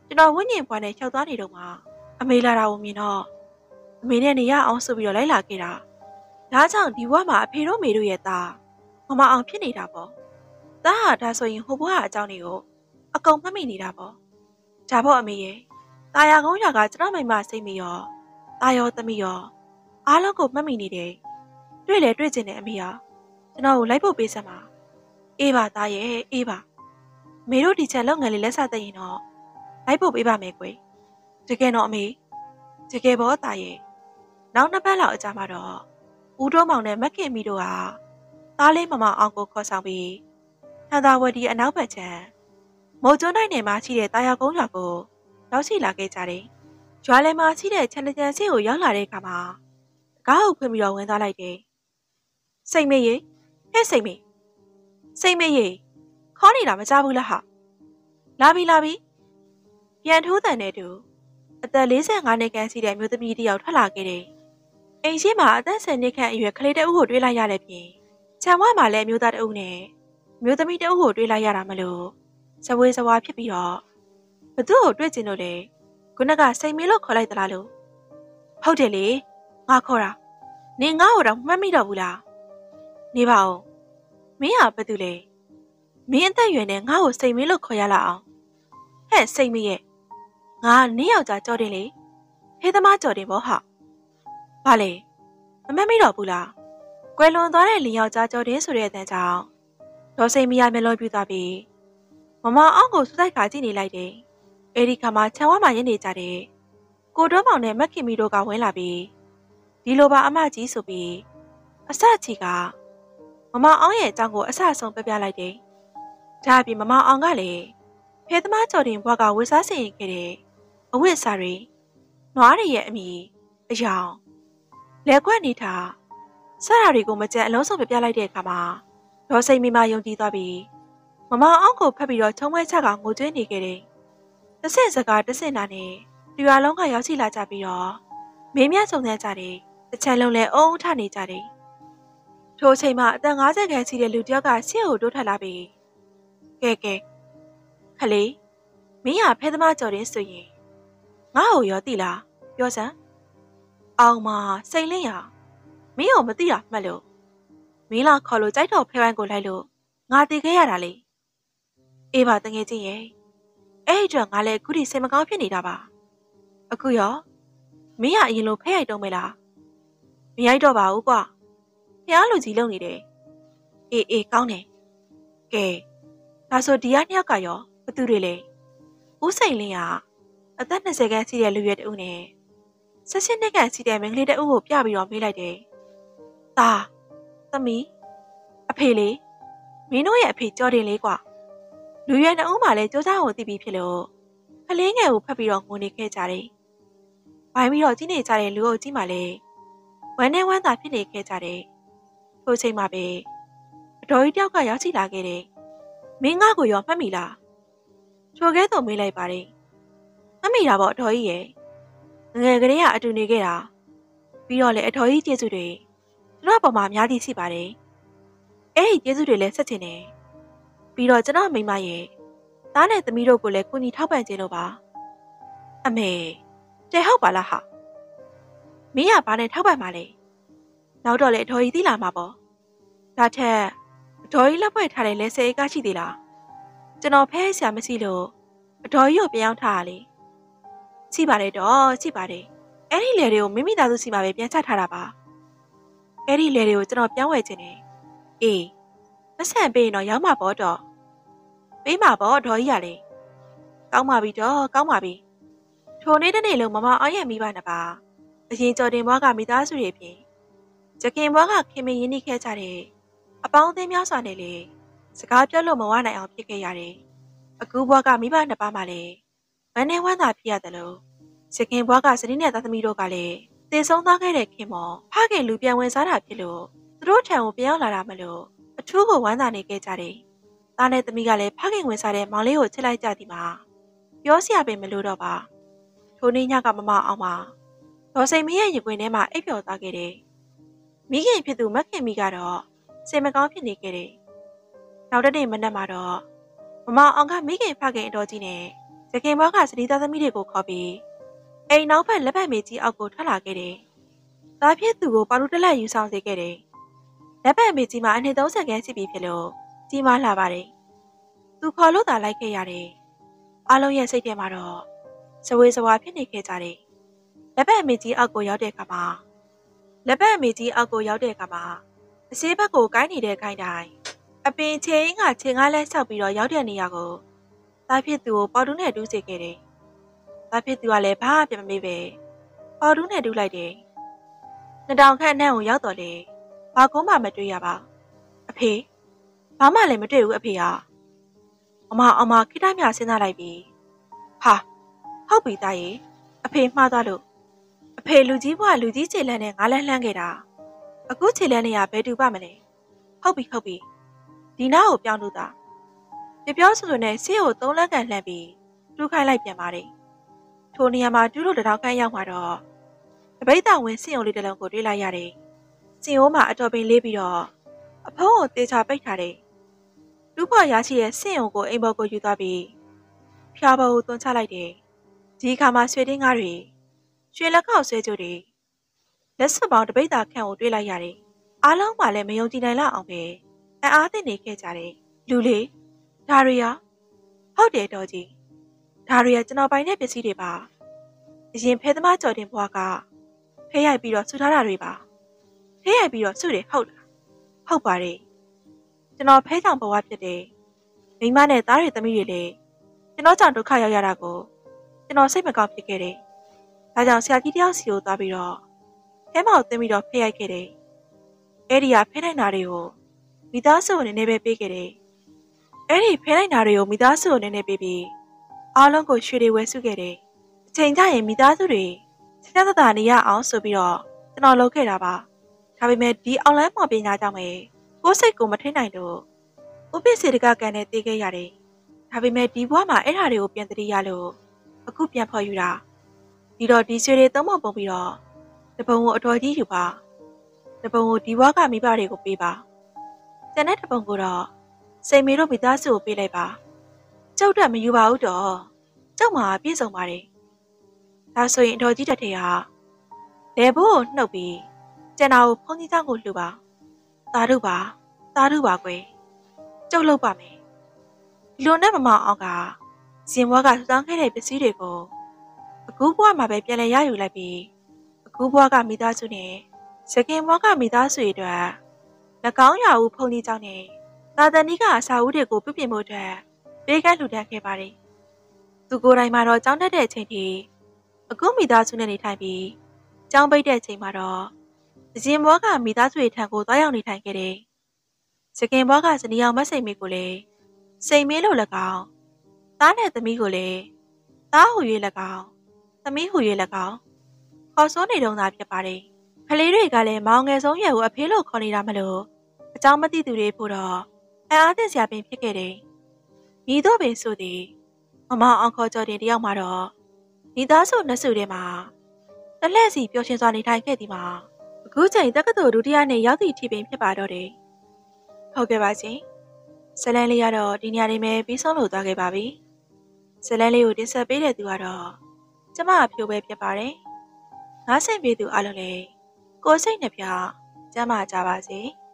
ကျွန်တော်ဝိညာဉ်ဘွားနဲ့လျှောက်သွားနေတော့မှအမေလာတာကိုမြင်တော့အမေနဲ့နေရအောင်ဆိုပြီးတော့လိုက်လာခဲ့တာဒါကြောင့်ဒီဘွားမှာအဖေတို့မေတို့ရဲ့သားမမအောင်ဖြစ်နေတာပေါ့သားဟာဒါဆိုရင်ဟိုဘွားကအကြောင်းတွေကိုအကုန်မှတ်မိနေတာပေါ့ဒါပေါ့အမေရဲ့တာယာကုန်းရွာကကျွန်တော်မိမစိတ်မရောတာရောသမီးရောအားလုံးကိုမှတ်မိနေတယ်တွေ့လေတွေ့ကျင်တဲ့အမေဟာကျွန်တော်ကိုလိုက်ဖို့ပေးစမ်းပါအေးပါသားရဲ့အေးပါမေတို့ဒီချက်လုပ်ငန်းလေးလက်ဆက်သက်ရင်တော့လိုက်ဖို့ပေးပါမယ်ကွယ်တကယ်တော့အမေတကယ်ပေါ့သားရဲ့နောက်နှစ်ပတ်လောက်အကြာမှာတော့ဦးတိုးမောင်နဲ့မက်ခင်မီတို့ဟာသားလေးမမအောင်ကိုခေါ်ဆောင်ပြီးဟန်သာဝတီအနောက်ဘက်ခြမ်းမုတ်ကျွန်းတိုင်းနယ်မှာရှိတဲ့တာယာကုန်းရွာကိုရောက်ရှိလာခဲ့ကြတယ်။ရွာလယ်မှာရှိတဲ့ချန်တကြံစီကိုရောက်လာတဲ့အခါမှာကားကိုဖွင့်ပြီးတော့ဝင်သွားလိုက်တယ်။စိတ်မေးရေဟဲ့စိတ်မေးစိတ်မေးရေခေါင်းနေတာမကြဘူးလားဟာလာပြီလာပြီပြန်ထိုးတန်တဲ့သူအသက်၄၅နှစ်ခန့်ရှိတဲ့မျိုးသမီးတစ်ယောက်ထွက်လာခဲ့တယ်။အိမ်ရှိမှာအသက်၁၀နှစ်ခန့်အရွယ်ကလေးတအုပ်ကိုတွေ့လိုက်ရတဲ့ပြင်ခြံဝမှာလည်းမျိုးသားတအုပ်နဲ့မျိုးသမီးတအုပ်ကိုတွေ့လိုက်ရတာမလို့ဇဝေဇဝါဖြစ်ပြီးတော့ဘသူ့ကိုတွေ့ကျင်လို့လေခုနကစိတ်မေးလို့ခေါ်လိုက်သလားလို့ဟုတ်တယ်လေငါခေါ်တာနင်ငါ့ကိုတော့မှတ်မိတော့ဘူးလားနေပါဦးမင်းဟာဘာတူလဲမင်းအသက်အရွယ်နဲ့ငါ့ကိုစိတ်မေးလို့ခေါ်ရလာအောင်ဟဲ့စိတ်မေးရဲ့ငါနင်းယောက်ျားကြော်တင်လေဟေးသမားကြော်တင်ပေါ့ဟာဘာလဲမမှတ်မိတော့ဘူးလားကွယ်လွန်သွားတဲ့လင်ယောက်ျားကြော်တင်ဆိုတဲ့အတန်ကြောင့်ဒေါ်စိတ်မရမျက်လုံးပြူသွားပြီးမမအောင်ကိုစူးစိုက်ခါကြည့်နေလိုက်တယ်အဲဒီခါမှာခြံဝမှာရင်းနေကြတယ်ကိုတိုးမောင်နဲ့မက်ခင်မီတို့ကဝင်လာပြီးဒီလိုပါအမကြီးဆိုပြီးအစချီကမမအောင်ရဲ့အကြောင်းကိုအဆအဆုံးပြပြလိုက်တယ်ဒါအပြင်မမအောင်ကလည်းဖေသမားကြော်တင်ဘွားကဝေစားစင်ရင်ခဲ့တဲ့အဝတ်အစားတွေနွားတွေရဲ့အမိအယောင်လဲခွက်နေတာစတာတွေကိုမကြံအလုံးစုံပြပြလိုက်တဲ့အခါမှာဒေါ်စိတ်မိမယုံကြည်သွားပြီးမမအောင်ကိုဖက်ပြီးတော့ချုံဝဲချက်ကငိုကြွေးနေခဲ့တယ်။တစ်ဆင့်စကားတစ်ဆင့်နာနဲ့ဒီရွာလုံးကရောက်ရှိလာကြပြီးတော့မင်းများစုံစမ်းကြတယ်။တစ်ချက်လုံးလည်းအုံထနေကြတယ်။ထိုအချိန်မှာအသက်၅၀ခန့်ရှိတဲ့လူတစ်ယောက်ကရှေ့ကိုတိုးထွက်လာပြီးကဲကဲခလေးမင်းဟာဖဲသမားကြော်တင်ဆိုရင်ငါ့ကိုရောသိလားပြောစမ်းအောင်မစိတ်လင်းရမင်းကိုမသိတာမှတ်လို့မင်းလာခေါ်လို့ကြိုက်တော့ဖဲဝိုင်းကိုလိုက်လို့ငါတည်ခဲ့ရတာလေအေးပါတငယ်ချင်းရဲ့အဲ့ဒီတော့ငါလည်းအခုထိစိတ်မကောင်းဖြစ်နေတာပါအခုရောမင်းကအရင်လိုဖဲရိုက်တော့မယ်လားမရိုက်တော့ပါဘူးကွာဖះလူကြီးလုံနေတယ်အေးအေးကောင်းတယ်ကဲဒါဆိုဒီကနှစ်ယောက်ကရောဘသူတွေလဲဦးစိန်လင်းကအသက်၂၀ခန့်ရှိတဲ့လူရွယ်တဦးနဲ့၁၈နှစ်ခန့်ရှိတဲ့မိန်းကလေးတဦးကိုပြပြီးတော့မေးလိုက်တယ်တာသမီးအဖေလေးမင်းတို့ရဲ့အဖေကြော်တင်လေးကွာလူရွယ်နှအုံးမှလည်းကြောကြားကိုသိပြီးဖြစ်လို့ကလေးငယ်ကိုဖက်ပြီးတော့ငိုနေခဲ့ကြတယ်။ဝိုင်းပြီးတော့ကြီးနေကြတဲ့လူအုပ်ကြီးမှလည်းဝမ်းနဲ့ဝမ်းသာဖြစ်နေခဲ့ကြတယ်။ထိုချိန်မှာပဲအတော်ကြီးတယောက်ကရောက်ရှိလာခဲ့တယ်။မင်းငါ့ကိုရောမှတ်မိလား။ထိုကဲတော့မေးလိုက်ပါတယ်။မှတ်မိတာပေါ့အတော်ကြီးရဲ့။ငယ်ကလေးကအတူနေခဲ့တာပြီးတော့လေအတော်ကြီးကျေးဇူးတွေကျွန်တော်ပေါ်မှာအများကြီးရှိပါတယ်။အဲ့ဒီကျေးဇူးတွေလည်းဆက်ချင်တယ်ပြီးတော့ကျွန်တော်မိမရဲ့သားနဲ့သမီးတို့ကိုလည်းကူညီထောက်ပံ့ခြင်းလို့ပါအမေတဲဟုတ်ပါလားဟာမင်းကဘာနဲ့ထောက်ပံ့မှာလဲနောက်တော့လေအတော်ကြီးသိလာမှာပေါ့ဒါထက်အတော်ကြီးလက်ဖွဲ့ထားတဲ့လက်စေးကားရှိသေးလားကျွန်တော်ဖဲဆရာမရှိလို့အတော်ကြီးကိုပြန်ရောက်ထားရလေရှိပါတယ်တော့ရှိပါတယ်အဲ့ဒီလေတွေကိုမိမိသားစုစီမှာပဲပြန်ချထားတာပါအဲ့ဒီလေတွေကိုကျွန်တော်ပြောင်းဝယ်ခြင်းနဲ့အေးမဆန်ပေးရင်တော့ရောက်မှာပေါ့တော့ပေးမှာပေါ့ဒေါ်ကြီးရလေကောင်းပါပြီတော့ကောင်းပါပြီထိုနေ့တစ်နေ့လုံးမမအောင်ရဲ့မိဘနှစ်ပါးအရင်ကြော်တင်ဘွားကမိသားစုတွေပြင်ကြခင်ဘွားကခင်မင်းရင်းနှီးခဲ့ကြတဲ့အပေါင်းအသင်းများစွာနဲ့လေစကားပြောလို့မဝနိုင်အောင်ဖြစ်ခဲ့ရတယ်အခုဘွားကမိဘနှစ်ပါးမှလည်းမန်းနဲ့ဝမ်းသာဖြစ်ရတယ်လို့ကြခင်ဘွားကစနေနဲ့သားသမီးတို့ကလည်းတည်ဆုံးသွားခဲ့တဲ့ခင်မောဖခင်လူပြန်ဝင်စားတာဖြစ်လို့သူတို့ထံကိုပြောင်းလာတာမလို့အထူးကိုဝမ်းသာနေခဲ့ကြတယ်။သားနဲ့သမီးကလည်းဖခင်ဝင်စားတဲ့မောင်လေးကိုချစ်လိုက်ကြသည်မှာပြောစရာပင်မလိုတော့ပါ။ထိုနေ့ညကမမအောင်မှာဒေါ်စိန်မရဲ့ရင်ခွင်ထဲမှာအိပ်ပျော်သွားခဲ့တယ်။မိခင်ဖြစ်သူမခင်မိကတော့စိတ်မကောင်းဖြစ်နေခဲ့တယ်။နောက်တစ်နေ့မနက်မှာတော့မမအောင်ကမိခင်ဖခင်အတော်ကြီးနဲ့စကင်ဘွားကစတီးသားသမီးတွေကိုခေါ်ပြီးအိမ်နောက်ဘက်လက်ပတ်မေကြီးအောက်ကိုထွက်လာခဲ့တယ်။သားဖြစ်သူကိုပါလူတက်လက်ယူဆောင်စေခဲ့တယ်။လက်ပတ်မေကြီးမှာအနှစ်သုံးဆယ်ခန်းရှိပြီဖြစ်လို့ကြီးမားလာပါတယ်။သူခေါ်လို့သာလိုက်ခဲ့ရတယ်။အားလုံးရဲ့စိတ်ထဲမှာတော့စဝေးစဝါဖြစ်နေခဲ့ကြတယ်။လက်ပတ်မေကြီးအောက်ကိုရောက်တဲ့အခါမှာလက်ပတ်မေကြီးအောက်ကိုရောက်တဲ့အခါမှာအရှိဘက်ကိုကိုင်းနေတဲ့ခိုင်းတိုင်းအပင်ချင်းကချင်းကားလဲဆောက်ပြီးတော့ရောက်တဲ့နေရာကိုသားဖြစ်သူကိုပေါတူးနဲ့တူးစေခဲ့တယ်။သားဖြစ်သူကလည်းဘာမှပြန်မမေးပဲပေါတူးနဲ့တူးလိုက်တယ်။နှစ်တောင်ခန့်အနှံ့ကိုရောက်တော့လေဘာကုန်းမှမတွေ့ရပါ။အဖေဘာမှလည်းမတွေ့ဘူးအဖေဟာ။အမအမခိတမြစဉ်းစားလိုက်ပြီ။ဟာဟုတ်ပြီသားရေအဖေမှားသွားလို့အဖေလူကြီးဘွားလူကြီးခြေလန်းနဲ့ငါးလန်းလှမ်းခဲ့တာ။အခုခြေလန်းနေရဘယ်တူပါမလဲ။ဟုတ်ပြီဟုတ်ပြီဒီနားကိုပြောင်းလို့သားပြပြောဆိုဆိုနဲ့ဆေးကိုသုံးလန်းကန်လှမ်းပြီးတူးခိုင်းလိုက်ပြန်ပါတယ်ထိုနေရာမှာတူးလို့တထောင်ခန့်ရောက်မှာတော့တပိတ်တာဝင်စင်ုံလေးတစ်လုံးကိုတွေ့လိုက်ရတယ်စင်အိုးမှာအတော်ပင်လေးပြီးတော့အဖုံးကိုတေချာပိတ်ထားတယ်တူးဖော်ရရှိတဲ့စင်ုံကိုအိမ်ဘော်ကိုယူသွားပြီးဖျားဘော်ကိုသွန်းချလိုက်တယ်ဒီခါမှာရွှေတင်းကားတွေရွှေလက်ခောက်ဆွဲကြိုတွေလက်စွပ်ပေါင်းတပိတ်တာခန့်ကိုတွေ့လိုက်ရတယ်အားလုံးကလည်းမယုံကြည်နိုင်လောက်အောင်ပဲအအားသိနေခဲ့ကြတယ်လူလေးဒါရီယာဟုတ်တယ်တော်ကြီးဒါရီယာကျွန်တော်ပိုင်တဲ့ပစ္စည်းတွေပါအရင်ဖဲသမားကြော်တင်ဘွားကဖဲရိုက်ပြီးတော့ဆူထားတာတွေပါဖဲရိုက်ပြီးတော့ဆူတယ်ဟုတ်လားဟုတ်ပါတယ်ကျွန်တော်ဖဲကြောင်ဘဝဖြစ်တယ်မိမနဲ့သားတွေသမီးတွေလည်းကျွန်တော်ကြောင့်ဒုက္ခရောက်ရတာကိုကျွန်တော်စိတ်မကောင်းဖြစ်ခဲ့တယ်ဒါကြောင့်ဆရာကြီးတယောက်စီကိုသွားပြီးတော့ဖဲမောက်သိမ်းပြီးတော့ဖဲရိုက်ခဲ့တယ်အဲ့ဒီကဖဲနိုင်တာတွေကိုမိသားစုအနေနဲ့ပဲပေးခဲ့တယ်အဲ့ဒီဖဲလိုက်တာတွေကိုမိသားစုအနေနဲ့ပေးပြီးအားလုံးကိုရွှေတွေဝယ်စုခဲ့တယ်။အချိန်ကျရင်မိသားစုတွေစတဲ့သက်သာနေရအောင်ဆိုပြီးတော့ကျွန်တော်လုပ်ခဲ့တာပါ။ဒါပေမဲ့ဒီအွန်လိုင်းမှာပညာကြောင့်ပဲကိုယ်စိတ်ကိုမထိနိုင်လို့ဥပ္ပစေတကကန်နဲ့တည်ခဲ့ရတယ်။ဒါပေမဲ့ဒီဘဝမှာအဲ့ဓာတွေကိုပြန်တည်ရလို့အခုပြန်ဖော်ယူတာဒီတော့ဒီရွှေတွေသုံးပုံပုံပြီးတော့တပုံကိုအတော်ကြီးယူပါတပုံကိုဒီဘဝကမိဘတွေကိုပေးပါကျန်တဲ့တပုံကိုတော့စိတ်မေတို့မိသားစုကိုပေးလိုက်ပါကျုပ်တက်မယူပါဘူးတော့ကျုပ်မှာပြည့်စုံပါတယ်ဒါဆိုရင်အတော်ကြီးတက်ထေဟာလေဘိုးကိုနှုတ်ပြီးကျန်တာကိုဖုန်းကြီးเจ้าကိုလှူပါသားတို့ပါသားတို့ပါကွယ်ကျုပ်လုပ်ပါမယ်လွန်နဲ့မမအောင်ကဇင်ဘွားကစူဆောင်းခဲ့တဲ့ပစ္စည်းတွေကိုအခုဘွားမှာပဲပြန်လည်ရယူလိုက်ပြီးအခုဘွားကမိသားစုနဲ့စကင်ဘွားကမိသားစုတွေအတွက်၎င်းရာဦးဖုန်းကြီးเจ้าနဲ့သာသနိကအစာဦးတွေကိုပြုပြင်ဖို့အတွက်ပေးကမ်းလှူဒန်းခဲ့ပါတယ်။သူကိုယ်တိုင်မှာတော့ကြောင်းတက်တဲ့အချိန်ထိအခုမိသားစုနဲ့နေထိုင်ပြီးကြောင်းပိတ်တဲ့အချိန်မှာတော့အရင်ဘွားကမိသားစုတွေထံကိုသွားရောက်နေထိုင်ခဲ့တယ်။စကင်ဘွားကဇနီးအောင်မစိတ်မေကိုလည်းစိတ်မေးလို့၎င်းသားနဲ့သမီးကိုလည်းသားဟူ၍၎င်းသမီးဟူ၍၎င်းခေါ်ဆိုးနေတုံးသာဖြစ်ပါတယ်။ကလေးတွေကလည်းမောင်ငယ်ဆုံးရွယ်ကိုအဖေလို့ခေါ်နေတာမလို့အကြောင်းမသိသူတွေဖို့တော့အအားသင့်စရာပင်ဖြစ်ခဲ့တယ်။မိတို့ပင်ဆိုသည်မမအောင်ခေါ်ကြော်တင်တယောက်မှာတော့မိသားစုနှစ်စုထဲမှာတလှည့်စီပျော်ရွှင်စွာနေထိုင်ခဲ့သည်မှာအခုချိန်တက္ကသိုလ်ဒုတိယနှစ်ရောက်သည့်ထိပင်ဖြစ်ပါတော့တယ်။ဟုတ်ကဲ့ပါရှင်။ဇလန်လေးကတော့ဒီညနေမှာပြီးဆုံးလို့သွားခဲ့ပါပြီ။ဇလန်လေးကိုတင်ဆက်ပေးတဲ့သူကတော့ကျမအဖြိုးပဲဖြစ်ပါတယ်။ငါးဆင့်ပေးသူအားလုံးလည်းကိုယ်စိတ်နှပြကျမ်းမာကြပါစေ။